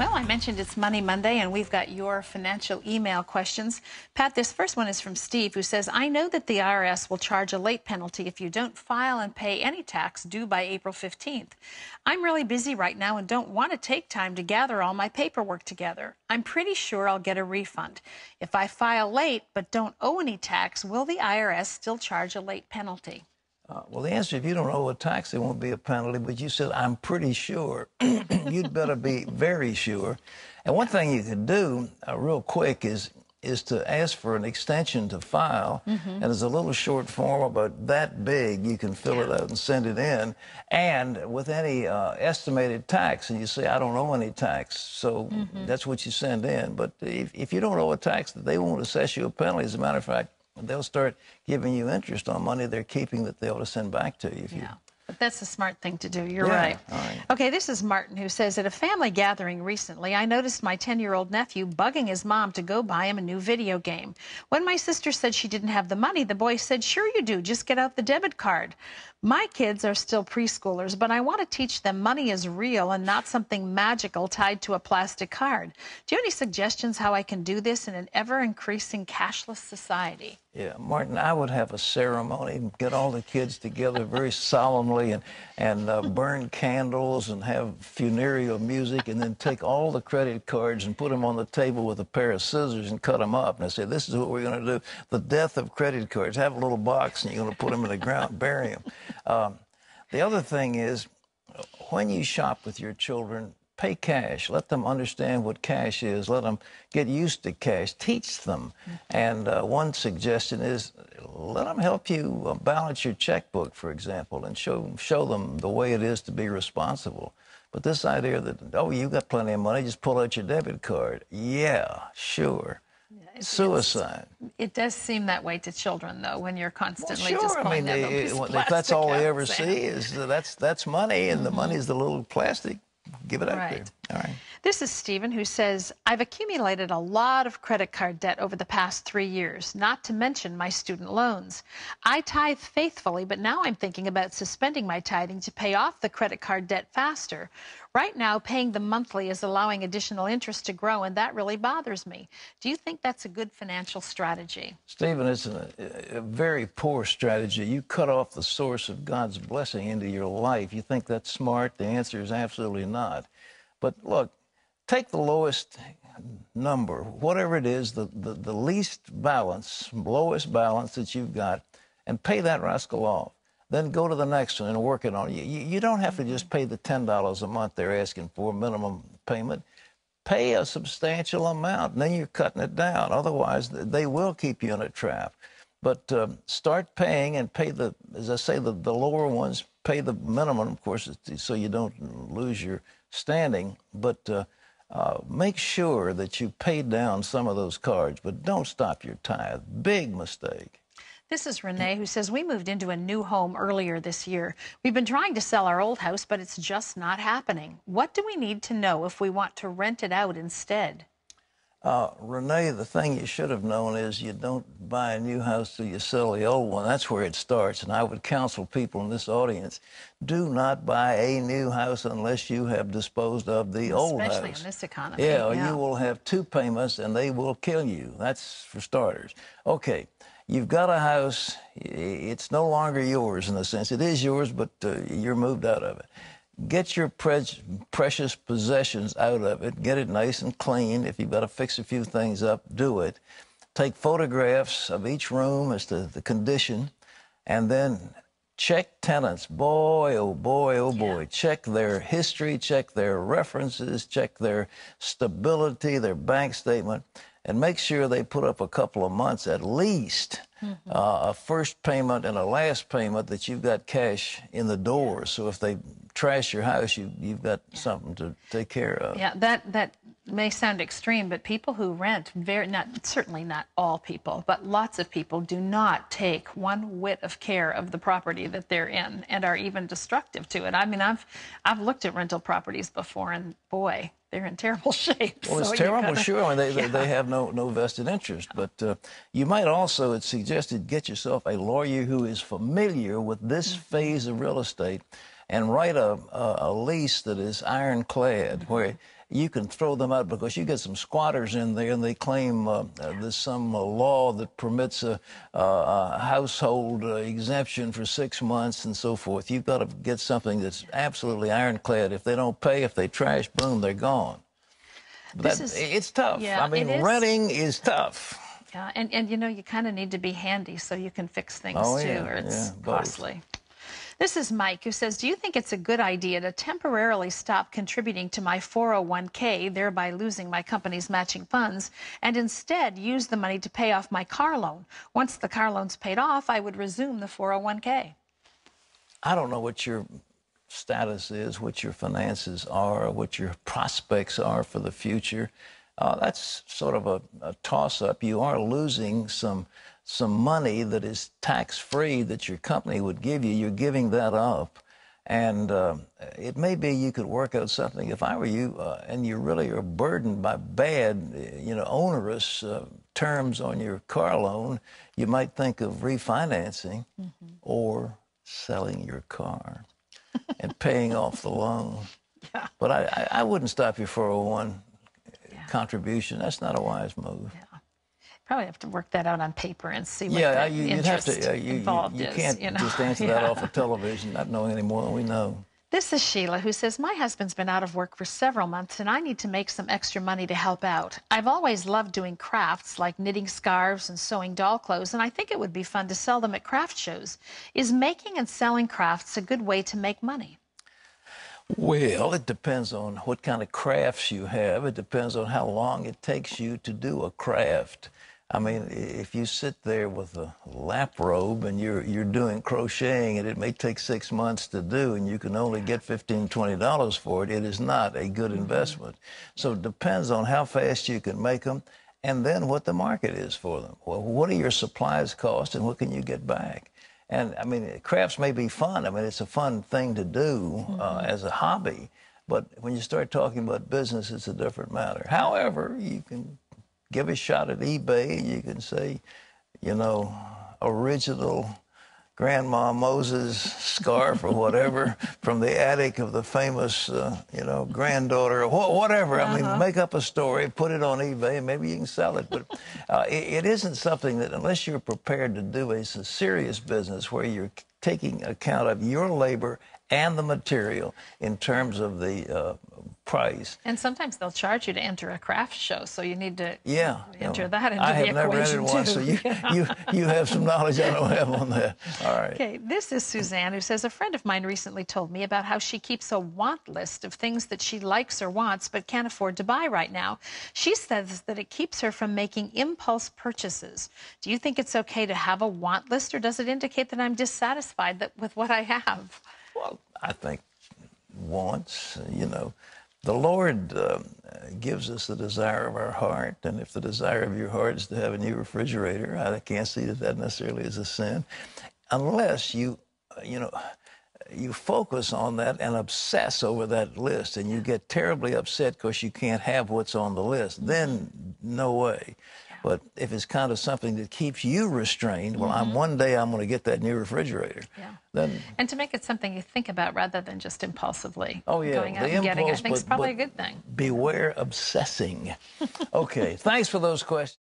Well, I mentioned it's Money Monday, and we've got your financial email questions. Pat, this first one is from Steve, who says, I know that the IRS will charge a late penalty if you don't file and pay any tax due by April 15th. I'm really busy right now and don't want to take time to gather all my paperwork together. I'm pretty sure I'll get a refund. If I file late but don't owe any tax, will the IRS still charge a late penalty? Well, the answer, if you don't owe a tax, there won't be a penalty. But you said, I'm pretty sure. You'd better be very sure. And one thing you can do real quick is to ask for an extension to file. And it's a little short form about that big. You can fill it out and send it in. And with any estimated tax, and you say, I don't owe any tax. So that's what you send in. But if you don't owe a tax, they won't assess you a penalty. As a matter of fact, they'll start giving you interest on money they're keeping that they ought to send back to you. But that's a smart thing to do. You're right. Okay, this is Martin, who says, at a family gathering recently, I noticed my 10-year-old nephew bugging his mom to go buy him a new video game. When my sister said she didn't have the money, the boy said, sure you do, just get out the debit card. My kids are still preschoolers, but I want to teach them money is real and not something magical tied to a plastic card. Do you have any suggestions how I can do this in an ever-increasing cashless society? Yeah, Martin, I would have a ceremony, get all the kids together very solemnly and burn candles and have funereal music, and then take all the credit cards and put them on the table with a pair of scissors and cut them up. And I say, this is what we're going to do. The death of credit cards. Have a little box and you're going to put them in the ground, bury them. The other thing is, when you shop with your children, pay cash. Let them understand what cash is. Let them get used to cash. Teach them. And one suggestion is, let them help you balance your checkbook, for example, and show them the way it is to be responsible. But this idea that, oh, you got plenty of money, just pull out your debit card. Yeah, sure. Suicide. It does seem that way to children, though, when you're constantly just I pulling mean, out those if that's all they ever plastic see is that's money, and the money is the little plastic, give it out there. All right. This is Stephen, who says, I've accumulated a lot of credit card debt over the past 3 years, not to mention my student loans. I tithe faithfully, but now I'm thinking about suspending my tithing to pay off the credit card debt faster. Right now, paying them monthly is allowing additional interest to grow, and that really bothers me. Do you think that's a good financial strategy? Stephen, it's a very poor strategy. You cut off the source of God's blessing into your life. You think that's smart? The answer is absolutely not. But look, take the lowest number, whatever it is, the least balance, lowest balance that you've got, and pay that rascal off. Then go to the next one and work it on. You don't have to just pay the $10 a month they're asking for, minimum payment. Pay a substantial amount, and then you're cutting it down. Otherwise, they will keep you in a trap. But start paying and pay the, as I say, the lower ones, pay the minimum, of course, so you don't lose your standing. But make sure that you pay down some of those cards, but don't stop your tithe. Big mistake. This is Renee, who says, we moved into a new home earlier this year. We've been trying to sell our old house, but it's just not happening. What do we need to know if we want to rent it out instead? Renee, the thing you should have known is you don't buy a new house till you sell the old one. That's where it starts. And I would counsel people in this audience, do not buy a new house unless you have disposed of the old house. Especially in this economy. Yeah, you will have 2 payments and they will kill you. That's for starters. Okay. You've got a house. It's no longer yours in a sense. It is yours, but you're moved out of it. Get your precious possessions out of it. Get it nice and clean. If you've got to fix a few things up, do it. Take photographs of each room as to the condition, and then check tenants. Boy, oh boy, oh boy. Check their history, check their references, check their stability, their bank statement. And make sure they put up a couple of months at least, a first payment and a last payment that you've got cash in the door. So if they trash your house, you've got something to take care of. Yeah, that may sound extreme, but people who rent, certainly not all people, but lots of people do not take one whit of care of the property that they're in and are even destructive to it. I mean, I've looked at rental properties before, and boy, they're in terrible shape. Well, it's terrible, sure. I mean, they have no vested interest. But you might also, it's suggested, get yourself a lawyer who is familiar with this phase of real estate and write a lease that is ironclad, where you can throw them out because you get some squatters in there and they claim there's some law that permits a household exemption for 6 months and so forth. You've got to get something that's absolutely ironclad. If they don't pay, if they trash, boom, they're gone. It's tough. Yeah, I mean, renting is tough. Yeah, and you know, you kind of need to be handy so you can fix things too, or it's costly. This is Mike, who says, do you think it's a good idea to temporarily stop contributing to my 401k, thereby losing my company's matching funds, and instead use the money to pay off my car loan? Once the car loan's paid off, I would resume the 401k. I don't know what your status is, what your finances are, what your prospects are for the future. That's sort of a toss-up. You are losing some money that is tax-free that your company would give you. You're giving that up. And it may be you could work out something. If I were you, and you really are burdened by bad, onerous terms on your car loan, you might think of refinancing or selling your car and paying off the loan. Yeah. But I wouldn't stop your 401 contribution. That's not a wise move. Yeah. Probably have to work that out on paper and see what the interest involved is. You can't just answer that off of television, not knowing any more than we know. This is Sheila, who says, my husband's been out of work for several months and I need to make some extra money to help out. I've always loved doing crafts like knitting scarves and sewing doll clothes, and I think it would be fun to sell them at craft shows. Is making and selling crafts a good way to make money? Well, it depends on what kind of crafts you have. It depends on how long it takes you to do a craft. I mean, if you sit there with a lap robe and you're doing crocheting and it may take 6 months to do and you can only get $15, $20 for it, it is not a good investment. So it depends on how fast you can make them and then what the market is for them. Well, what do your supplies cost and what can you get back? And, I mean, crafts may be fun. I mean, it's a fun thing to do as a hobby. But when you start talking about business, it's a different matter. However, you can give a shot at eBay and you can say, original Grandma Moses scarf or whatever from the attic of the famous, granddaughter or whatever. I mean, make up a story, put it on eBay, and maybe you can sell it. But it isn't something that, unless you're prepared to do a serious business where you're taking account of your labor and the material in terms of the price. And sometimes they'll charge you to enter a craft show, so you need to enter that into the equation. I have never entered one, so you have some knowledge I don't have on that. All right. Okay, this is Suzanne, who says, a friend of mine recently told me about how she keeps a want list of things that she likes or wants but can't afford to buy right now. She says that it keeps her from making impulse purchases. Do you think it's okay to have a want list, or does it indicate that I'm dissatisfied with what I have? Well, I think wants, the Lord gives us the desire of our heart, and if the desire of your heart is to have a new refrigerator, I can't see that necessarily is a sin, unless you focus on that and obsess over that list, and you get terribly upset because you can't have what's on the list. Then, no way. But if it's kind of something that keeps you restrained, well, one day I'm going to get that new refrigerator. Yeah. Then, and to make it something you think about rather than just impulsively going out the and getting it, I think is probably a good thing. Beware obsessing. Okay, thanks for those questions.